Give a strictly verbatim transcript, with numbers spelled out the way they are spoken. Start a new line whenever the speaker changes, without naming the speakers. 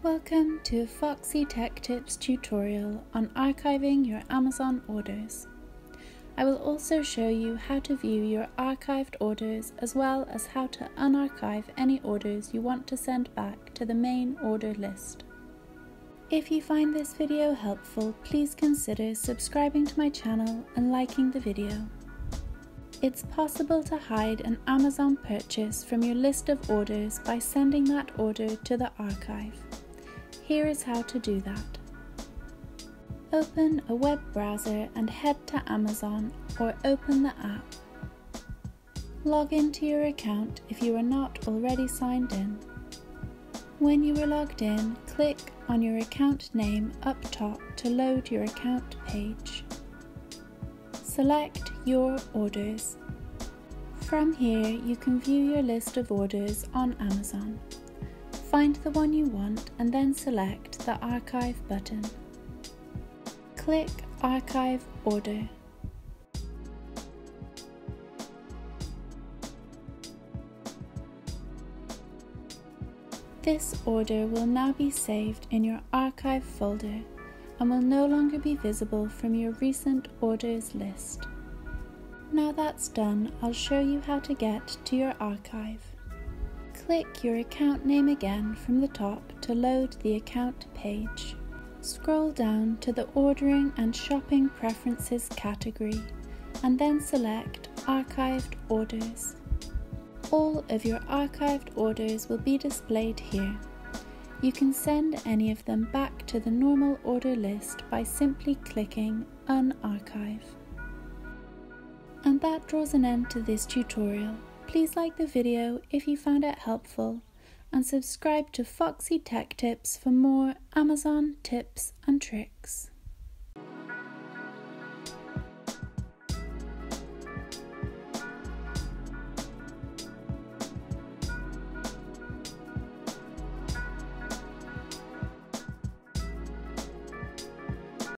Welcome to a Foxy Tech Tips tutorial on archiving your Amazon orders. I will also show you how to view your archived orders as well as how to unarchive any orders you want to send back to the main order list. If you find this video helpful, please consider subscribing to my channel and liking the video. It's possible to hide an Amazon purchase from your list of orders by sending that order to the archive. Here is how to do that. Open a web browser and head to Amazon or open the app. Log into your account if you are not already signed in. When you are logged in, click on your account name up top to load your account page. Select your orders. From here, you can view your list of orders on Amazon. Find the one you want and then select the Archive button. Click Archive Order. This order will now be saved in your Archive folder and will no longer be visible from your recent orders list. Now that's done, I'll show you how to get to your archive. Click your account name again from the top to load the account page. Scroll down to the Ordering and Shopping Preferences category and then select Archived Orders. All of your archived orders will be displayed here. You can send any of them back to the normal order list by simply clicking Unarchive. And that draws an end to this tutorial. Please like the video if you found it helpful and subscribe to Foxy Tech Tips for more Amazon tips and tricks.